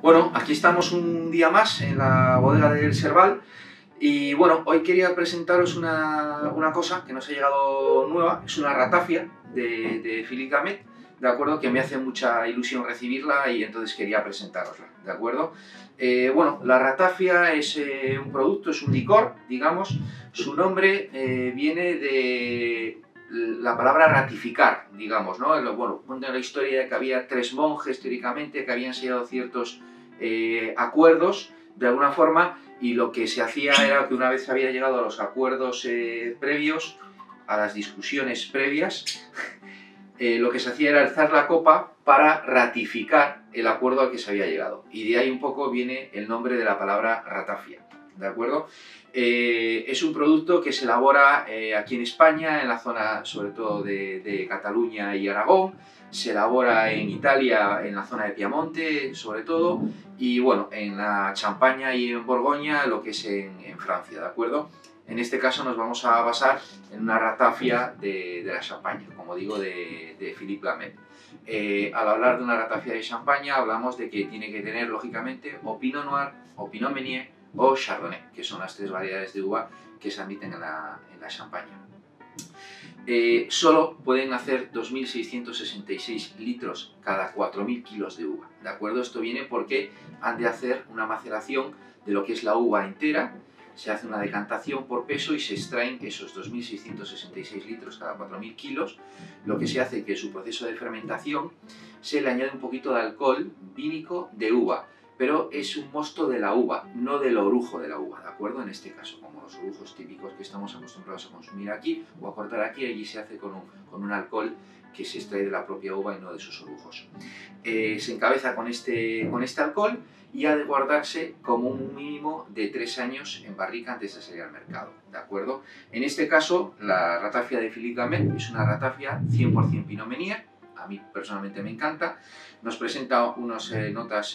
Bueno, aquí estamos un día más en la bodega del Serval y bueno, hoy quería presentaros una cosa que nos ha llegado nueva, es una ratafia de Philippe Gamet, ¿de acuerdo? Que me hace mucha ilusión recibirla y entonces quería presentárosla, ¿de acuerdo? Bueno, la ratafia es un producto, es un licor, digamos, su nombre viene de la palabra ratificar, digamos, ¿no? Bueno, cuenta la historia de que había tres monjes, teóricamente, que habían sellado ciertos acuerdos, de alguna forma, y lo que se hacía era que una vez había llegado a los acuerdos previos, a las discusiones previas, lo que se hacía era alzar la copa para ratificar el acuerdo al que se había llegado. Y de ahí un poco viene el nombre de la palabra ratafia, ¿de acuerdo? Es un producto que se elabora aquí en España, en la zona sobre todo de Cataluña y Aragón, se elabora en Italia, en la zona de Piamonte sobre todo, y bueno, en la Champaña y en Borgoña, lo que es en Francia, ¿de acuerdo? En este caso nos vamos a basar en una ratafia de la Champaña, como digo, de Philippe Gamet. Al hablar de una ratafia de Champaña hablamos de que tiene que tener, lógicamente, o Pinot Noir, o Pinot Meunier, o Chardonnay, que son las tres variedades de uva que se admiten en la Champaña. Solo pueden hacer 2.666 litros cada 4.000 kilos de uva, ¿de acuerdo? Esto viene porque han de hacer una maceración de lo que es la uva entera, se hace una decantación por peso y se extraen esos 2.666 litros cada 4.000 kilos, lo que se hace es que en su proceso de fermentación se le añade un poquito de alcohol vínico de uva, pero es un mosto de la uva, no del orujo de la uva, ¿de acuerdo? En este caso, como los orujos típicos que estamos acostumbrados a consumir aquí o a cortar aquí, allí se hace con un alcohol que se extrae de la propia uva y no de sus orujos. Se encabeza con este alcohol y ha de guardarse como un mínimo de 3 años en barrica antes de salir al mercado, ¿de acuerdo? En este caso, la ratafia de Philippe Gamet es una ratafia 100% Pinot Meunier, a mí personalmente me encanta, nos presenta unas notas,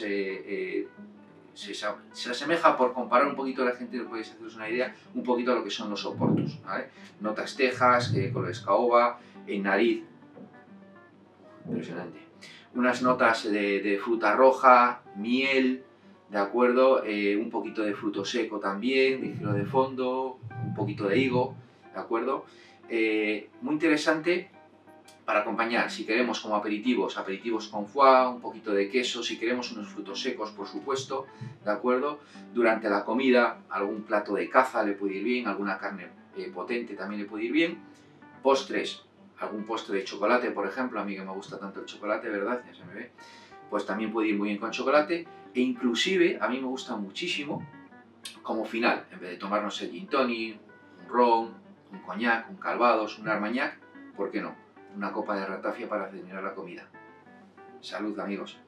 se asemeja, por comparar un poquito a la gente, podéis haceros una idea, un poquito a lo que son los oportos, ¿vale? Notas tejas, colores caoba, en nariz, impresionante. Unas notas de fruta roja, miel, ¿de acuerdo? Un poquito de fruto seco también, de giro de fondo, un poquito de higo, ¿de acuerdo? Muy interesante para acompañar, si queremos como aperitivos, aperitivos con foie, un poquito de queso, si queremos unos frutos secos, por supuesto, ¿de acuerdo? Durante la comida, algún plato de caza le puede ir bien, alguna carne potente también le puede ir bien. Postres, algún postre de chocolate, por ejemplo, a mí que me gusta tanto el chocolate, ¿verdad? Ya se me ve. Pues también puede ir muy bien con chocolate, e inclusive a mí me gusta muchísimo como final, en vez de tomarnos el gin tonic, un ron, un coñac, un calvados, un armagnac, ¿por qué no? Una copa de ratafia para terminar la comida. Salud, amigos.